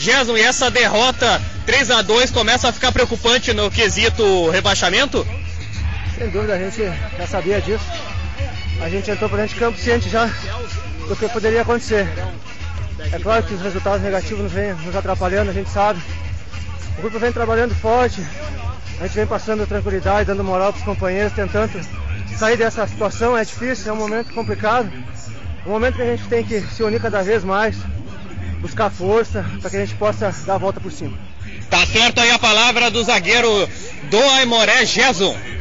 Gerson, e essa derrota 3-2 começa a ficar preocupante no quesito rebaixamento? Sem dúvida, a gente já sabia disso. A gente entrou para dentro de campo ciente já do que poderia acontecer. É claro que os resultados negativos vêm nos atrapalhando, a gente sabe. O grupo vem trabalhando forte, a gente vem passando tranquilidade, dando moral para os companheiros, tentando sair dessa situação. É difícil, é um momento complicado. Um momento que a gente tem que se unir cada vez mais, buscar força para que a gente possa dar a volta por cima. Tá certo aí a palavra do zagueiro do Aimoré, Gerson.